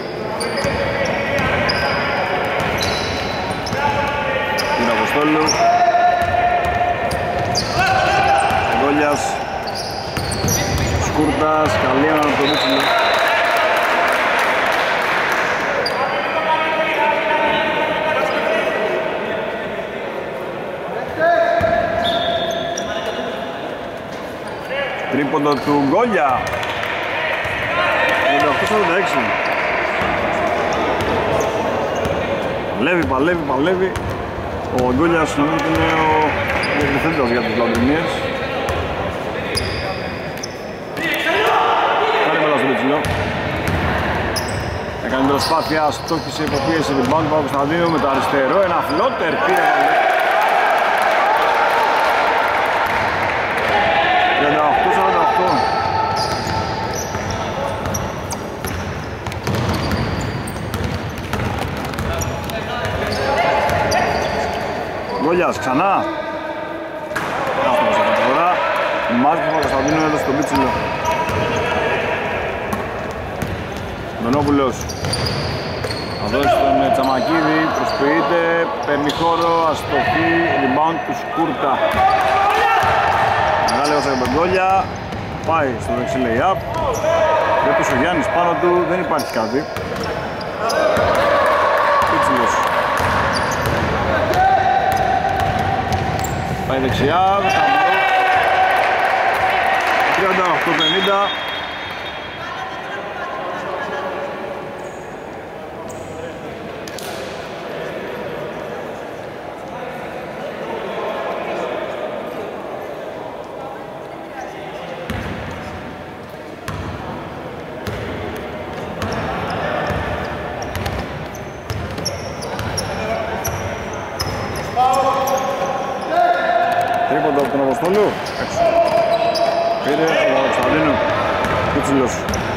Speaker 1: Κύριε Αποστόλου. Γκόλιας. Σκούρτας, καλή από τον Μίτσιλο. Τρίποντο του Γκόλια. 58-46. Παλεύει. Ο Γκόλιας νομίζω ότι είναι ο εκδιθέντος για τους Λαμπρινίερς. Κάνει μπάλα στο Μίτσιλο. Έκανε την προσπάθεια, στόχισε υποπίεση την μπάλα του Παπασταδίνου με το αριστερό. Ένα φλότερ πήρε. 38-48. Γκόλιας ξανά. Άστοχος από την φορά. Μάρκος του Παπασταδίνου έδωσε στο Μίτσιλο. Ντενόπουλος. Θα δώσει τον Τσαμακίδη, προσποιείται, παίρνει χώρο, αστοχή, rebound του Σκούρτα. Μεγάλη όσα για τον Γκόλια, πάει στο δεξί lay-up. Βλέπεις ο Γιάννης πάνω του, δεν υπάρχει κάτι. Πίτσιλος. Πάει δεξιά, 38-50. τον Αποστόλου. Έξω. Πήρε ο Κωνσταντίνου. Πίτσιλος.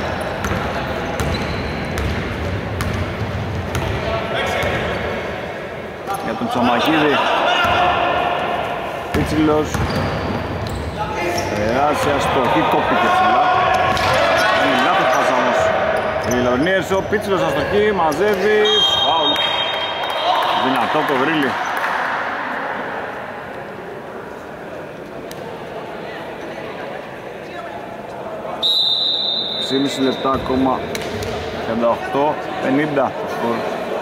Speaker 1: Για τον Τσαμακίδη. Πίτσιλος. Περάσει αστοχή, κόπηκε ψηλά. Είναι λάθος πάσα όμως. Οι Λαυρινίες, ο Πίτσιλος αστοχή, μαζεύει. Φάουλ. Δυνατό το γρίλι. 6,5 λεπτά ακόμα. 38-50 το σκορ.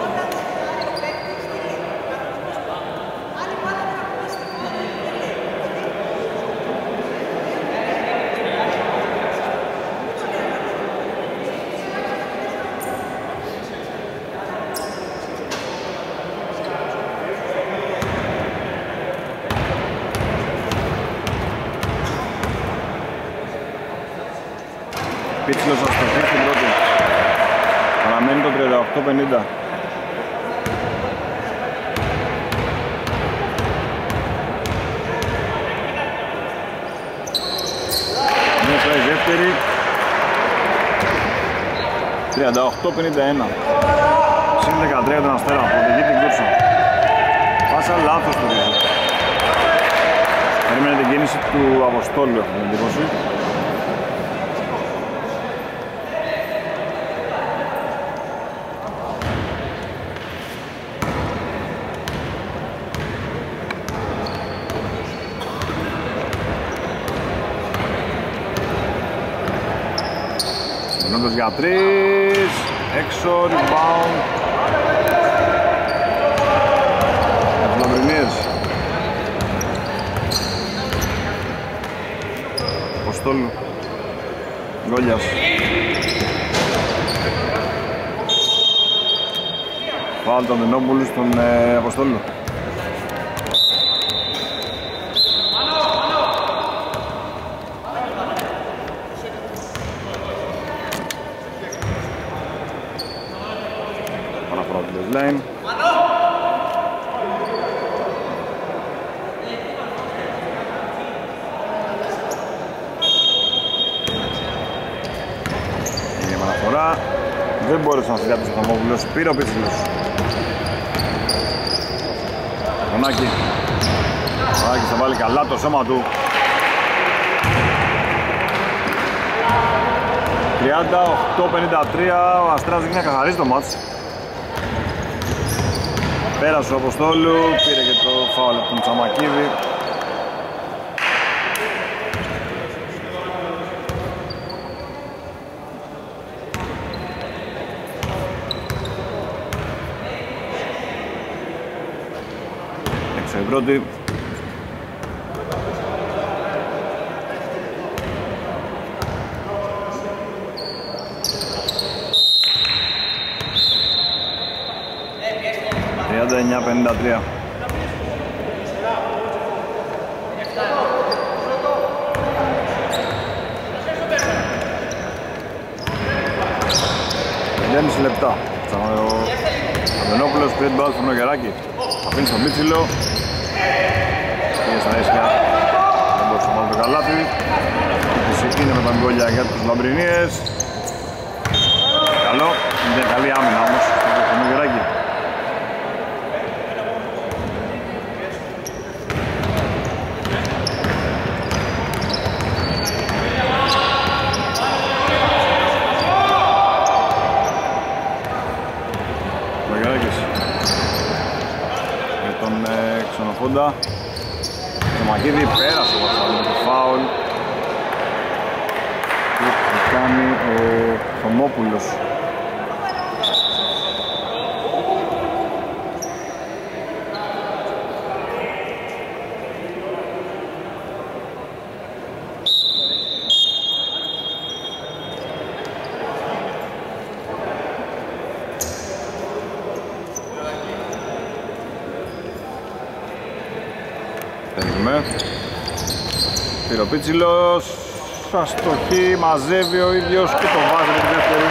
Speaker 1: Πίτσιλος αστοχή στην πρώτη. Παραμένει το 38-50. Μέσα η δεύτερη. 38-51. Συν 13 τον Αστέρα. Οδηγεί την κούρσα. Πάσα λάθος το ρίζο. Περίμενε την κίνηση του Αποστόλου, έχω την εντύπωση. Νόντος για 3, έξω, rebound για τους Λαμπρινίες. Αποστόλου, Γκόλιας. Φάουλ τον Δενόπουλου στον Αποστόλου. Line. Είναι επαναφορά. Δεν μπόρεσε να συγκρατήσει ο Θωμόπουλος. Πήρε ο Πίτσιλος. Μονάκη. Μονάκη θα βάλει καλά το σώμα του. 38-53. Ο Αστράς δείχνει να καθαρίζει το μάτς. Πέρασε ο Αποστόλου, πήρε και το φάουλ από τον Τσαμακίδη. Έξω η πρώτη. ...39-53. ...5,5 λεπτά. Ο Αντωνόπουλος πήρε την μπάλα στο Νογεράκη. Αφήνει στον Μίτσιλο. Πήγε στα ίσια. Δεν μπορούσε να βάλει το καλάθι. Η είναι με τον Γκόλια για τους Λαμπρινίες. Καλό. Είναι καλή άμυνα όμως στο Νογεράκη. Ξενοφόντα. Το Μακίδη πέρασε με το φάουλ που κάνει ο Θωμόπουλος. Πήρε ο Πίτσιλος, αστοχή, μαζεύει ο ίδιος και το βάζει με τη δεύτερη.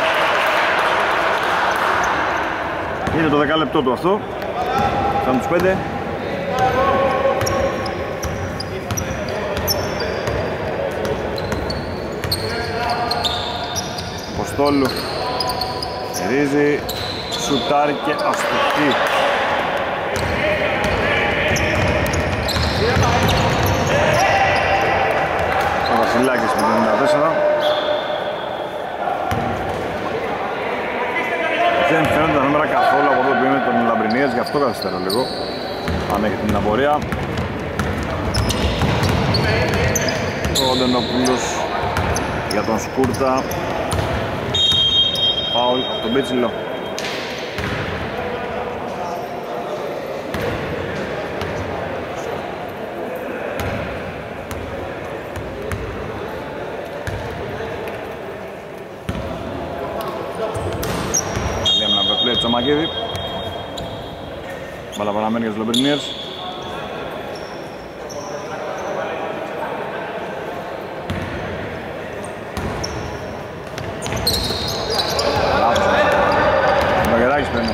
Speaker 1: Είναι το 10 λεπτό του αυτό. Φτάνουν τους 5. Αποστόλου. Ρίζει, σουτάρει και αστοχή. Ο Βασιλάκης με το 94. Δεν φαίνονται τα νούμερα καθόλου από εδώ που είναι τον Λαμπρινίες, γι' αυτό καθυστερώ λίγο. Αν έχετε την απορία. Ο Ντενόπουλος για τον Σκούρτα. Φάουλ από τον Πίτσιλο. Τσομακίδη. Μπάλα παραμένει για τους Λαμπρινίες. Ο Μαγεράκης παίρνει.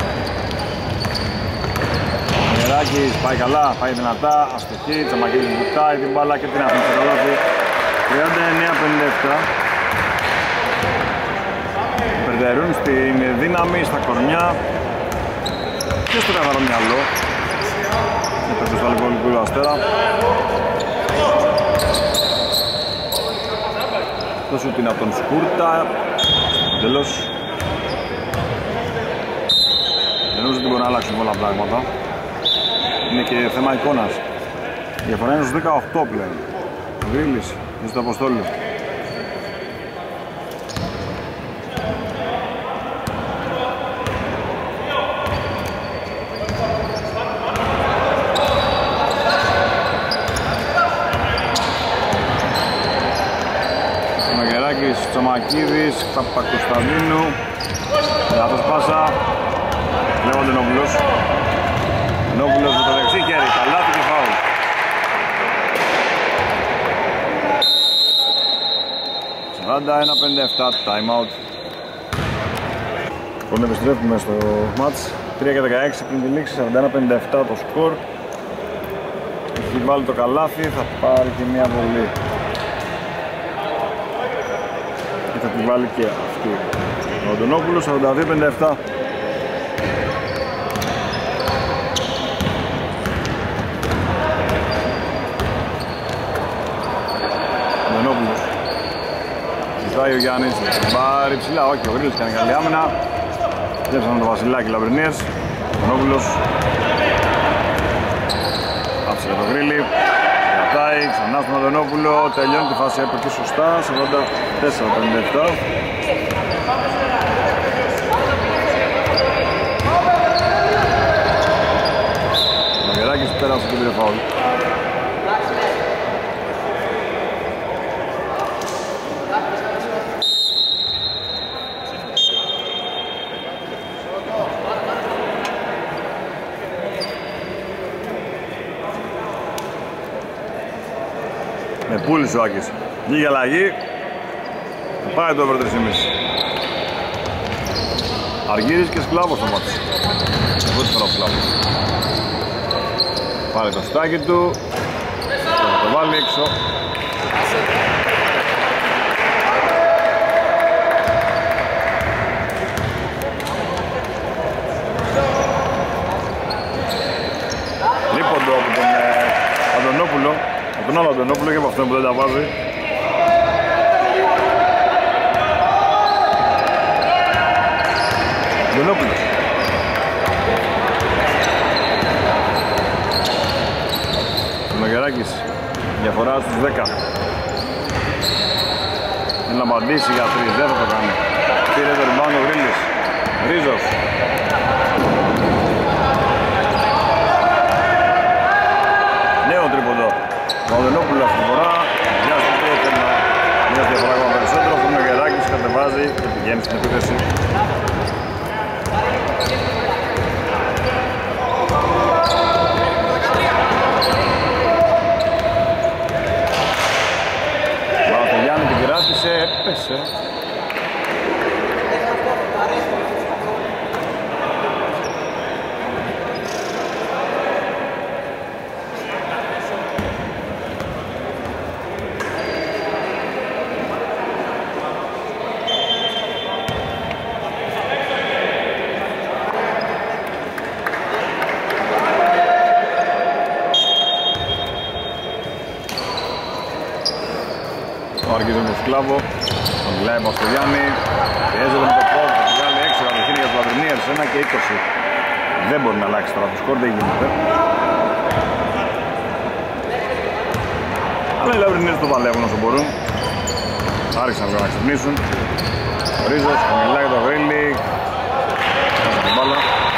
Speaker 1: Ο Μαγεράκης πάει καλά, πάει δυνατά, αστοχή, Τσομακίδης βουτάει την μπάλα και την αφήνει στο καλάθι. 39-57. Περτερούν στην δύναμη, στα κορμιά και στο καθαρό μυαλό με το Κρυσταλλικό Αστέρα. Το σουτ είναι από τον Σκούρτα. Τέλος. Δεν νομίζω ότι μπορεί να αλλάξουν πολλά πράγματα. Είναι και θέμα εικόνας. Η διαφορά είναι στους 18 πλέον. Ο Γκρίλης και στο Αποστόλου. Τσομακίδης, Παπακοσταντίνου. Λάθος πάσα. Βλέπω τον Ντενόπουλος. Ντενόπουλος με το δεξί χέρι, καλάθι και φάουλ. (41-57) time out. Λοιπόν, επιστρέφουμε στο μάτς. 3 και 16 πριν τη λήξη, 41-57 το σκορ. Έχει βάλει το καλάθι, θα πάρει και μια βολή. Θα τη βάλει και αυτή. Ο Ντενόπουλος 42-57. Ντενόπουλος. Ζητάει ο Γιάννης, πάρει ψηλά, όχι ο Γκρίλης κάνει καλή άμυνα. Δέψαμε το Βασιλάκι Λαμπρινίες. Ντενόπουλος. Άψε για το Γκρίλη. Κρατάει, ξανά στον Ντενόπουλο, τελειώνει τη φάση από εκεί σωστά, 44-57. Ο Μαγεράκης πέρασε και πήρε φάουλ. Με πούλησε ο Άκης. Λίγη αλλαγή. Πάει το over 3,5. Αργύρης και Σκλάβος στο μάτι. Πρώτη φορά ο Σκλάβος. Πάρε το στάκι του. Θα το βάλει έξω. Λείποντο από τον Αντωνόπουλο. Από τον άλλο Αντωνόπουλο και από αυτόν που δεν τα βάζει. Αντωνόπουλος. Ο Μαγεράκης. Διαφορά στους 10. Θέλει να απαντήσει για 3. Δεν θα το κάνει. Πήρε το rebound ο Γκρίλης. Ρίζος. Νέο τρίποντο. Ο Αντωνόπουλος αυτή τη φορά. Βιάζεται το θέμα. Μια διαφορά ακόμα περισσότερο. Ο Μαγεράκης κατεβάζει και πηγαίνει στην επίθεση. Έπεσε. Σκλάβο. Τον μιλάει Παστογιάννη. Πιέζεται με το πόδι, θα βγάλει έξω κατευθύνει για τους Λαμπρινίερς. 1 και 20. Δεν μπορεί να αλλάξει τώρα το σκορ, δεν γίνεται. Αλλά οι Λαμπρινίερς το παλεύουν όσο μπορούν. Άρχισαν να ξυπνήσουν. Ο Ρίζος, μιλάει το Βρίλι. Πάσα την μπάλα.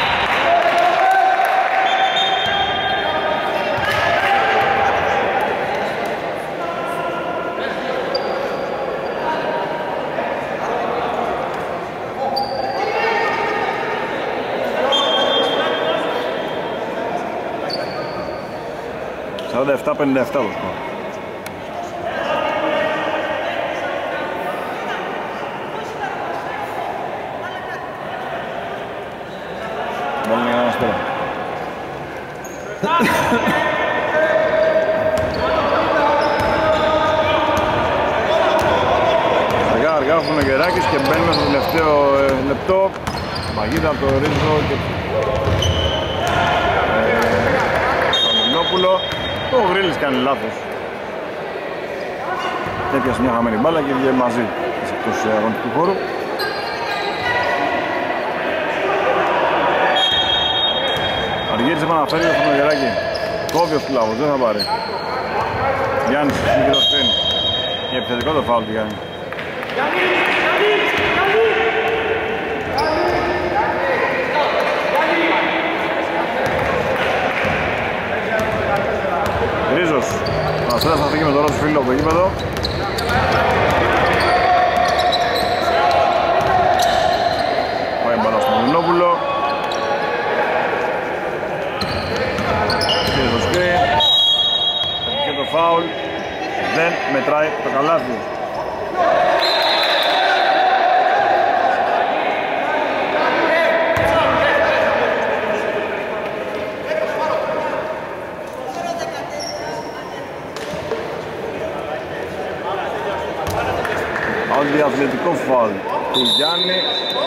Speaker 1: 47-57 το σκορ. Μπάλα για ένας τώρα. Αργά ο Φουνογεράκης και μπαίνουμε στο τελευταίο λεπτό. Μαγίδα από το Ρίζο και τον Μινόπουλο. Ο Γρίλης κάνει λάθος. Έπιασε μια χαμένη μπάλα και βγήκε μαζί εκτός αγωνιστικού χώρου. Αργύρης επαναφέρει το Φουνογεράκη. Κόβει ο Σκλάβος, δεν θα πάρει. Γιάννης, είναι το σκριν. Και επιθετικό το φάουλ του Γιάννη. Ρίζος, ο Αστέρας θα φύγει με το Ρώσο φίλο από το γήπεδο. Πάει μπαλά στον Μινόπουλο. Και το σκριν. Και το φάουλ. Δεν μετράει το καλάθι. Αντιαθλητικό φάουλ του Γιάννη.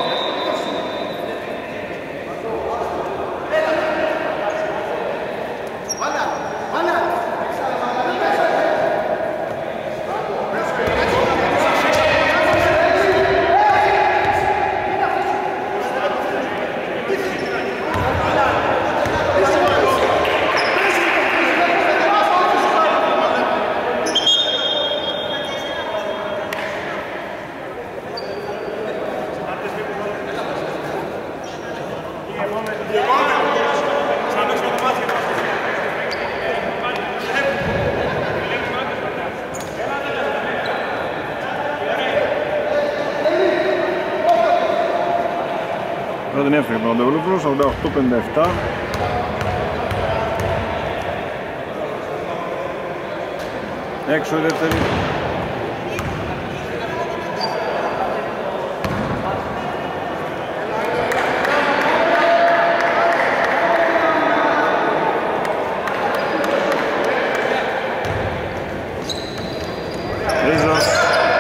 Speaker 1: Δεν έφυγε από τον Αντεγλούπουλος, 88-57. Έξω η δεύτερη. Ρίζος.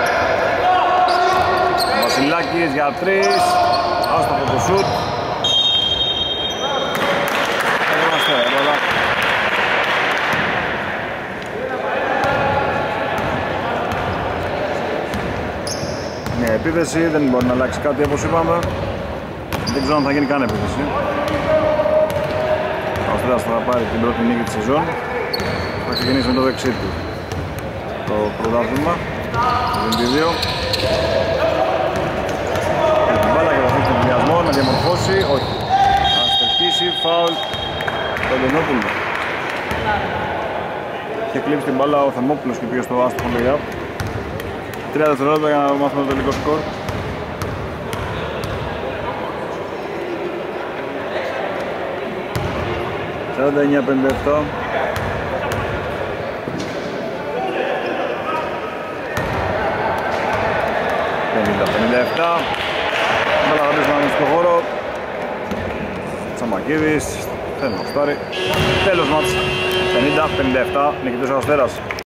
Speaker 1: Βασιλάκης για 3. Άστοχο το σουτ. Είμαστε έβαλα. Μια επίθεση, δεν μπορεί να αλλάξει κάτι όπως είπαμε. Δεν ξέρω αν θα γίνει καν επίθεση. Ο Αστέρας θα πάρει την πρώτη νίκη της σεζόν. Θα ξεκινήσει με το δεξί του το πρωτάθλημα. Το 22. Να διαμορφώσει, όχι. Να στοχίσει, φάουλ το Λενόπουλο. Είχε κλείψει την μπάλα ο Θεμόπουλος και πήγε στο άστοχο lay-up. 3 δευτερόλεπτα για να μάθουμε το τελικό σκορ. (49-57). Στο χώρο Τσαμακίδης, θέλει να κουστάρει. Τέλος μάτς, 50-57, νικητής ο Αστέρας.